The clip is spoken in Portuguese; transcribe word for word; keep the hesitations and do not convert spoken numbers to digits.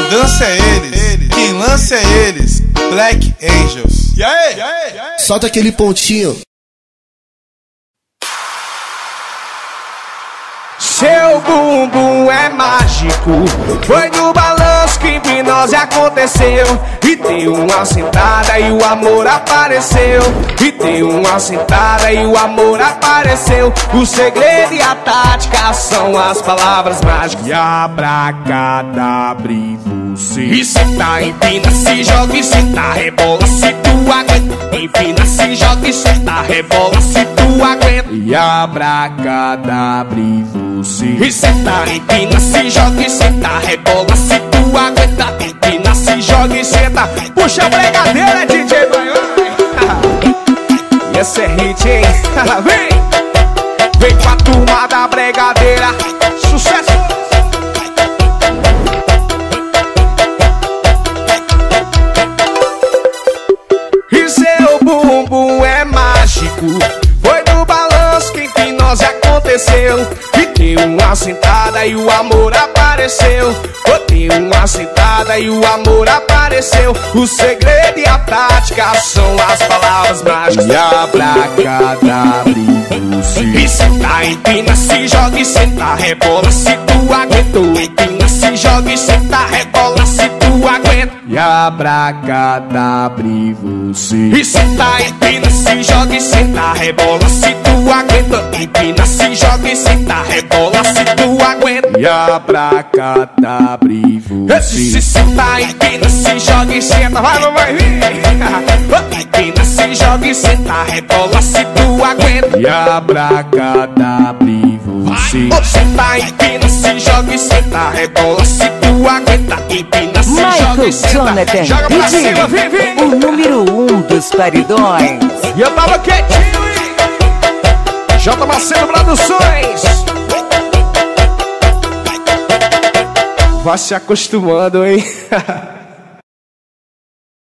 dança é eles, quem lança é eles, Black Angels. E aí? E aí? E aí? Solta aquele pontinho. Seu bumbum é mágico, foi no balanço que hipnose aconteceu. E deu uma sentada e o amor apareceu. E deu uma sentada e o amor apareceu. O segredo e a tática são as palavras mágicas. E abracadabra e você. E senta, empina, se joga e senta, rebola se tu aguenta. Empina, se joga e senta, rebola se tu aguenta. E abracadabra e você. E senta, empina, se joga e senta, rebola se tu aguenta. Empina, se joga e senta. Puxa a bregadeira, D J Baiano. E esse é hit, hein? Vem! Vem com a turma da bregadeira. Sucesso! E seu bumbum é mágico, foi no balanço que hipnose aconteceu. E deu uma sentada e o amor apareceu. Deu uma sentada e o amor apareceu. O segredo e a tática são as palavras mágicas. E abracadabra e você. E senta, empina, se joga e senta, rebola se tu aguentou. Empina, se joga e senta, rebola se tu aguenta. E abracadabra e você. E senta, empina, se joga e senta, rebola se tu aguenta. Empina, se joga e senta, rebola se tu aguenta. E abracadabra e você. Se senta, empina, se joga e senta. Vai, vai, vai. Empina, se joga e senta, rebola se tu aguenta. E abracadabra e você. Senta, empina, se joga e senta, rebola se tu aguenta. Empina, se joga e senta. Joga pra cima, vem, vem. O número um dos paredões. E eu tava quietinho, hein? J. Marcelo Produções. Vai se acostumando, hein?